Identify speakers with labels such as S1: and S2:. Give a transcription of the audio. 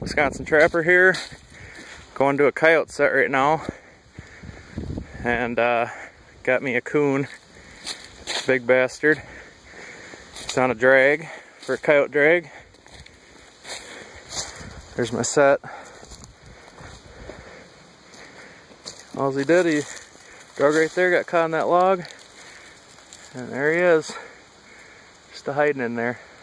S1: Wisconsin Trapper here, going to a coyote set right now, and got me a coon, big bastard. It's on a drag for a coyote drag. There's my set. All he did, he drug right there, got caught on that log, and there he is, just hiding in there.